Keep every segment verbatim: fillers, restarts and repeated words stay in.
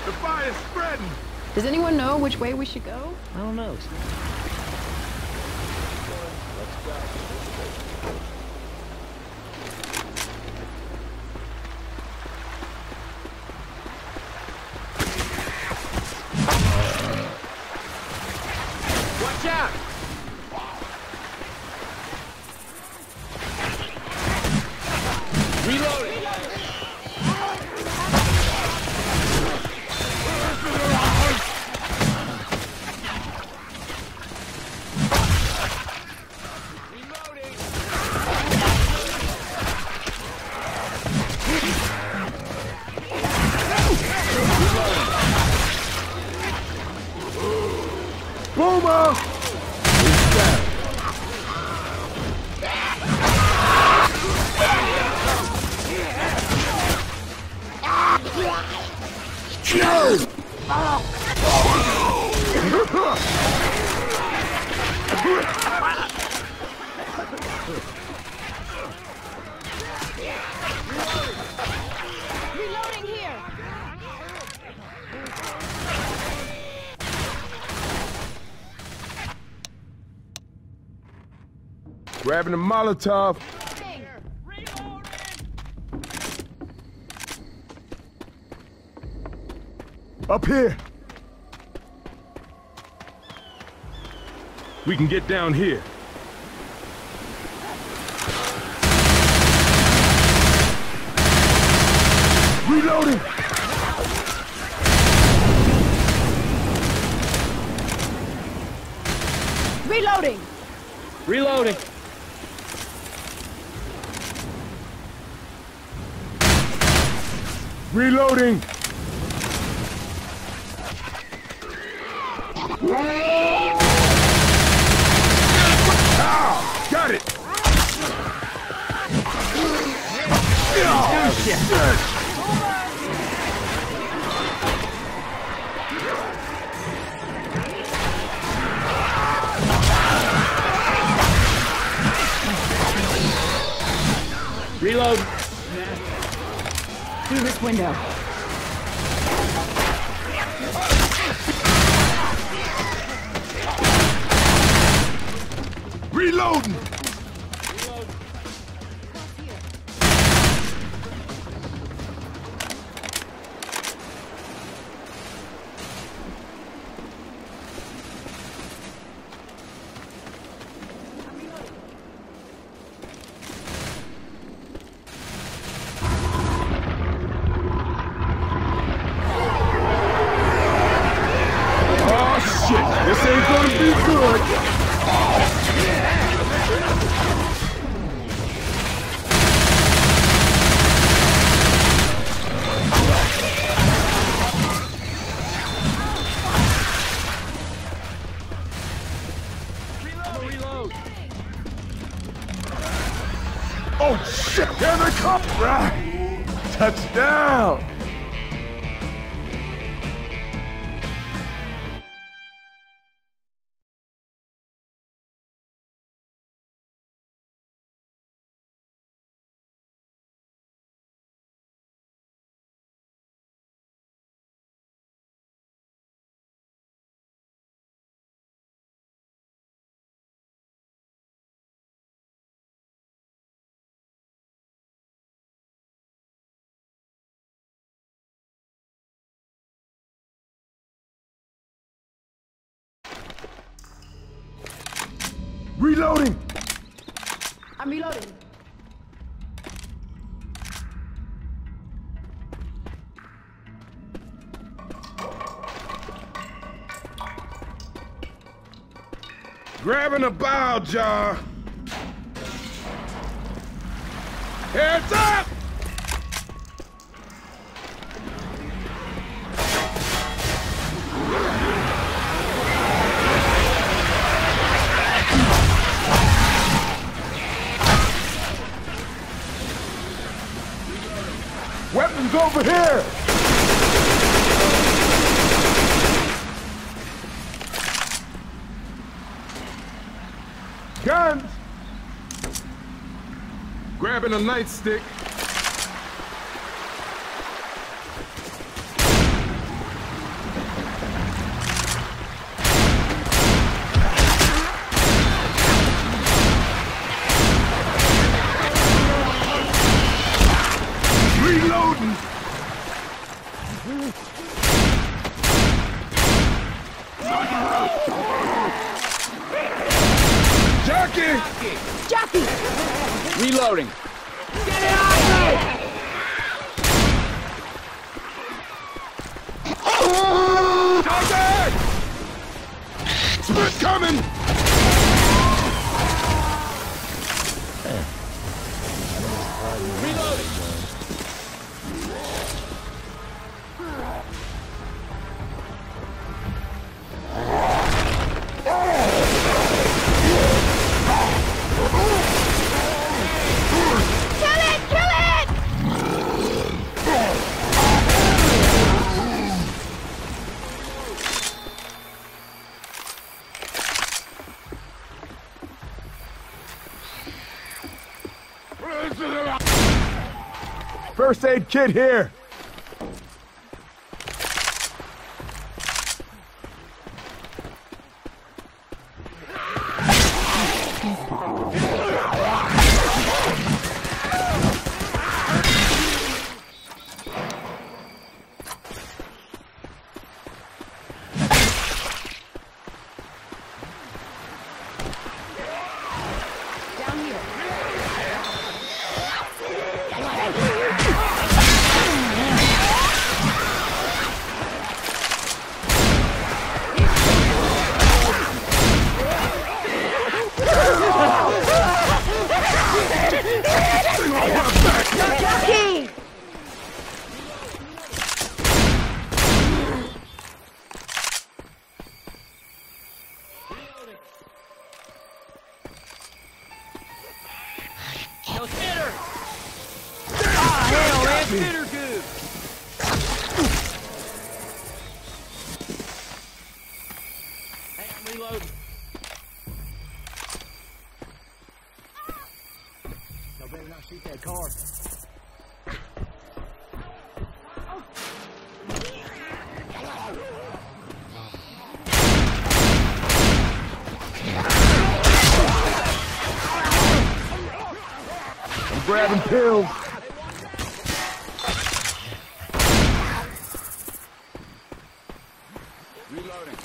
The fire's spreading! Does anyone know which way we should go? I don't know. Watch out! Reloading! Boomer! Reloading here! Grabbing a Molotov. Up here. We can get down here. Reloading. Reloading! Reloading. Reloading. Ah, got it. Oh, shit. Reload. Through this window. Reloading. Oh shit, this ain't gonna be good. Oh shit, here they come! Right. Touchdown! Reloading! I'm reloading. Grabbing a bile jar. Heads up! Weapons over here! Guns! Grabbing a nightstick. Jockey! Jockey! Reloading. Get it off me! Contact! Smith coming! Reloading. Kill it! Kill it! First aid kit here! Down here. Jockey! No spitter! Ah, hell, man! Spitter good! Hey, I'm reloading. Y'all better not shoot that car. I'm grabbing pills. Reloading.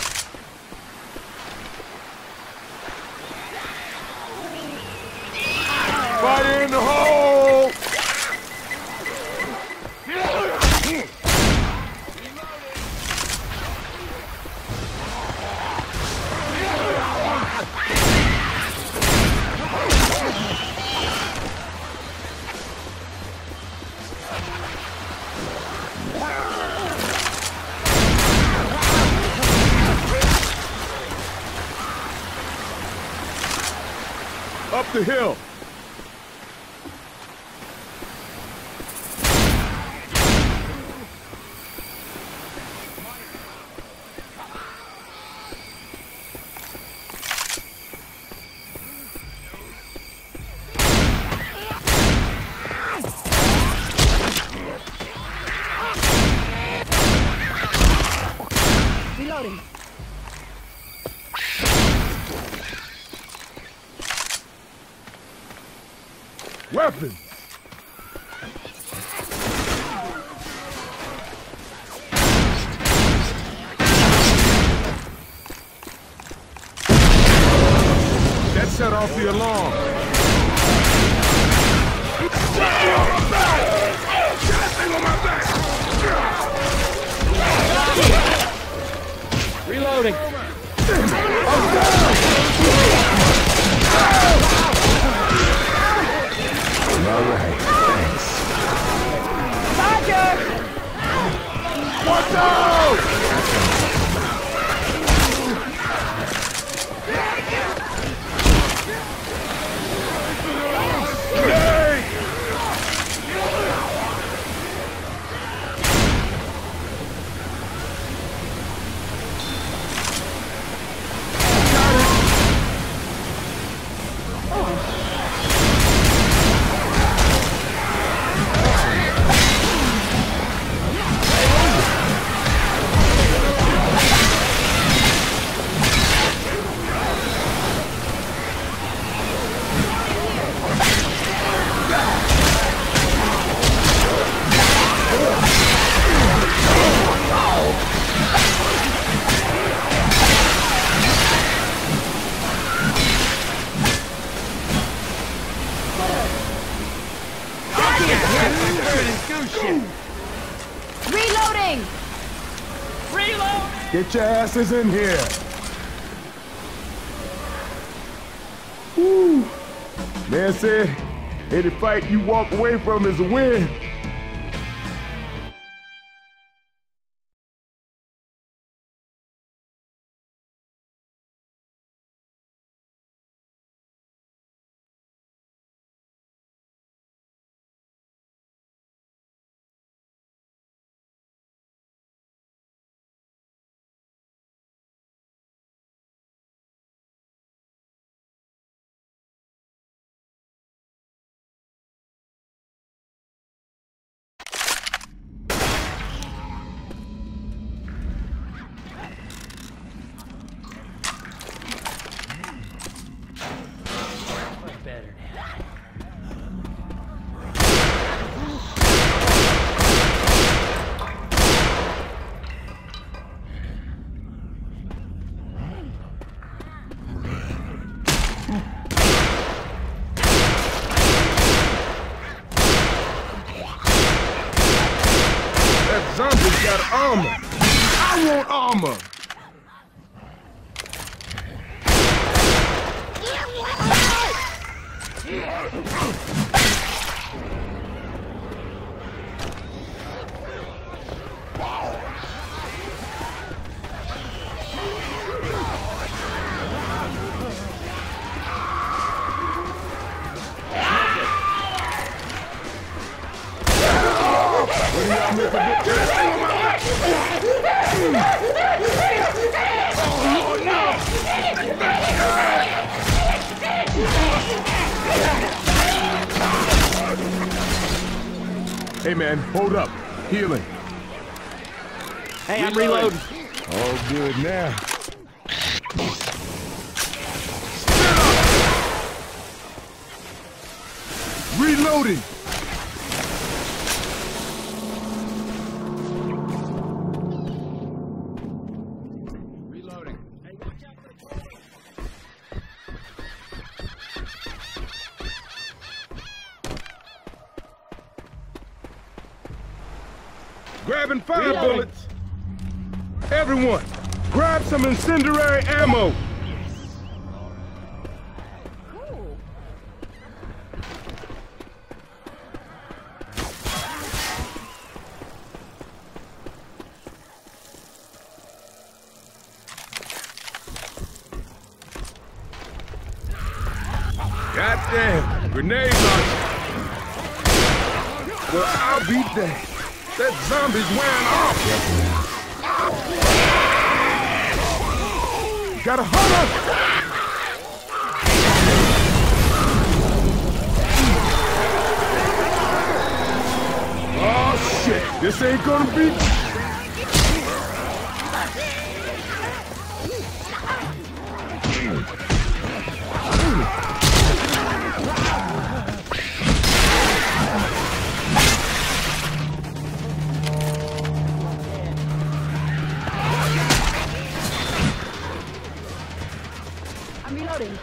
Fire in the hole! Up the hill! Reloading. Weapons! That set off the alarm. Reloading. Roger! Watch out! Hey! Reloading! Reload! Get your asses in here. Woo. Man said, any fight you walk away from is a win. Better now. That zombie's got armor. I want armor. Hey man, hold up. Healing. Hey, I'm reloading. All good now. Reloading. Reloading. Grabbing fire Reloading. bullets. Everyone, grab some incendiary ammo. Cool. Goddamn, grenade launcher. Well, I'll be damned. That zombie's wearing off. Got a hunter. Oh shit, this ain't gonna be. I'm reloading.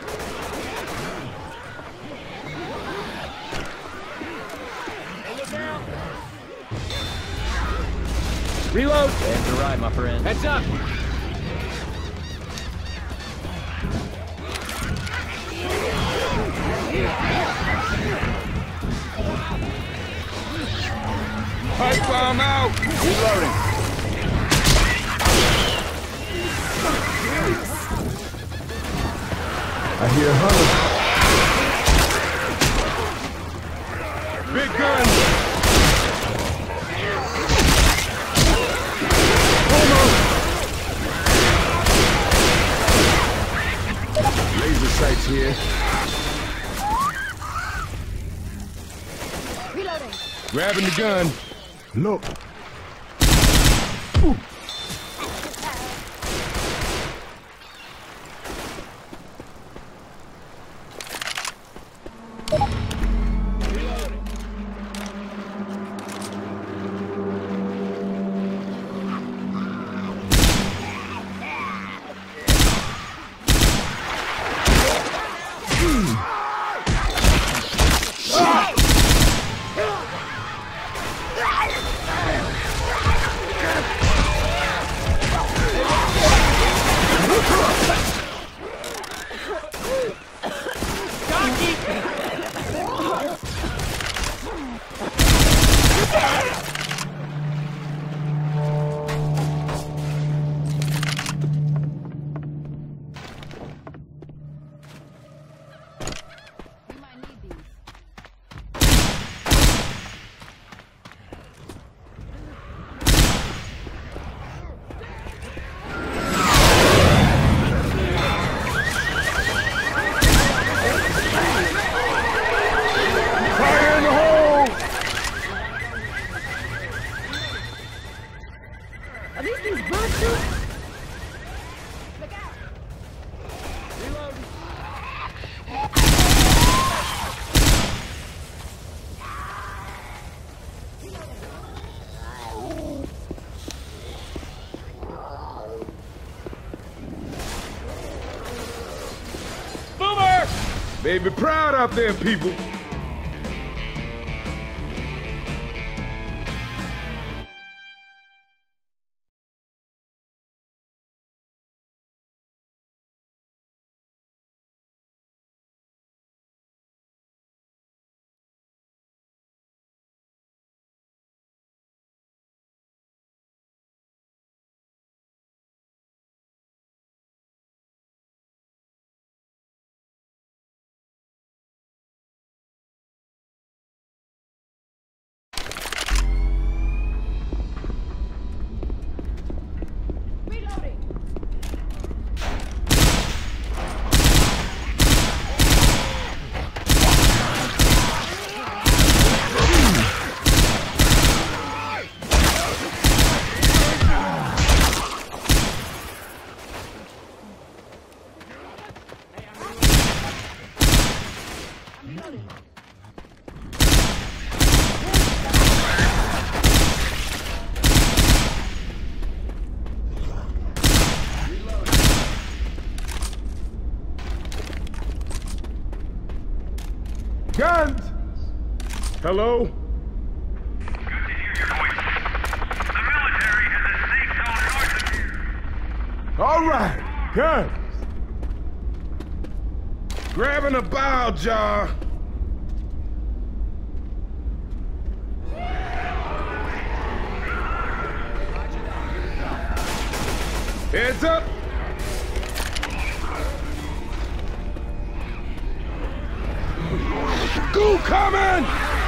Reload! That's all right, my friend. Heads up! Pipe bomb out. Reloading. I hear hunter. Big gun. Laser sights here. Reloading. Grabbing the gun. Look. Are these things bulletproof? Look out! Reloading. Boomer! Baby, proud out there, people. Reloading! I'm reloading. Guns! Hello? Good to hear your voices. The military has a safe zone north of here. All right, guns. Grabbing a bile jar. Heads up. Goo coming!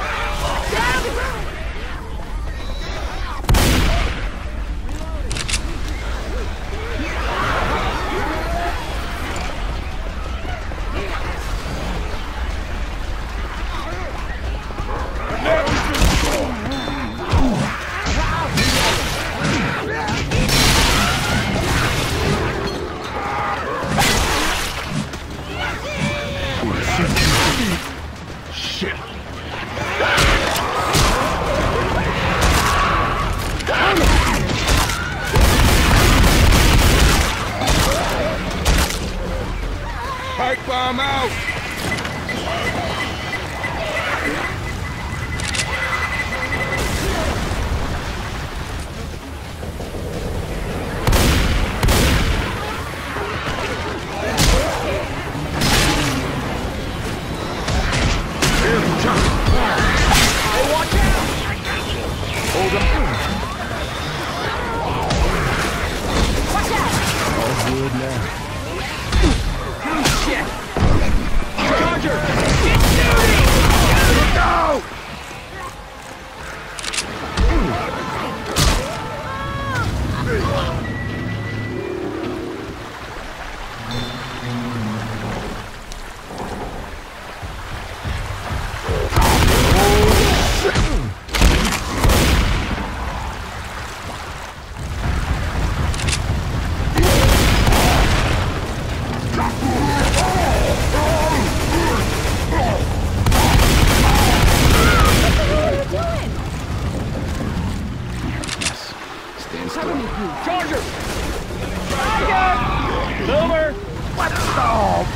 Shit. Pipe bomb out. Here's the chopper. Hey, watch out! Hold up. Watch out! All good now. Good shit! Charger! Get duty! Look out! Stand still. Charger! Charger! Boomer! What the?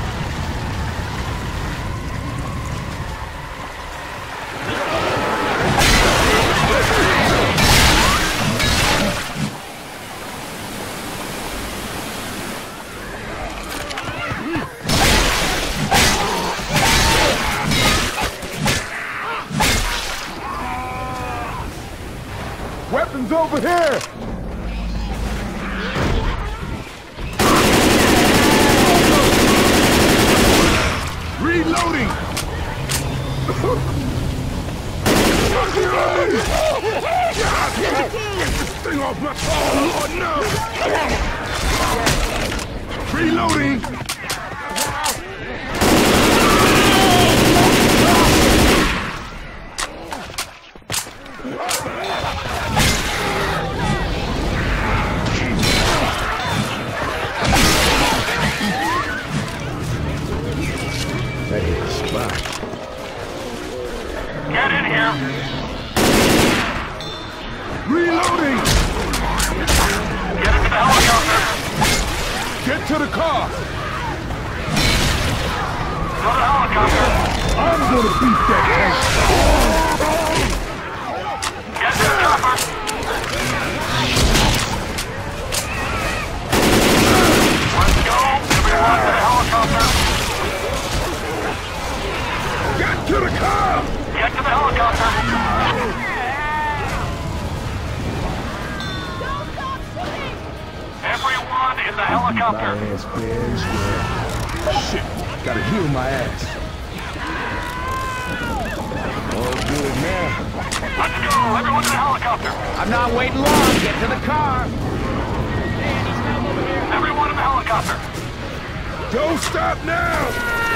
Weapons over here! Reloading! Get this thing off my... Oh, Lord, no! Reloading! gonna beat that tank. Get to the chopper. Let's go. Everyone to the helicopter. Get to the car! Get to the helicopter. Don't stop shooting! Everyone in the helicopter. My ass fair and square. Shit, gotta heal my ass. All good now. Let's go. Everyone in the helicopter. I'm not waiting long. Get to the car. Everyone in the helicopter. Don't stop now!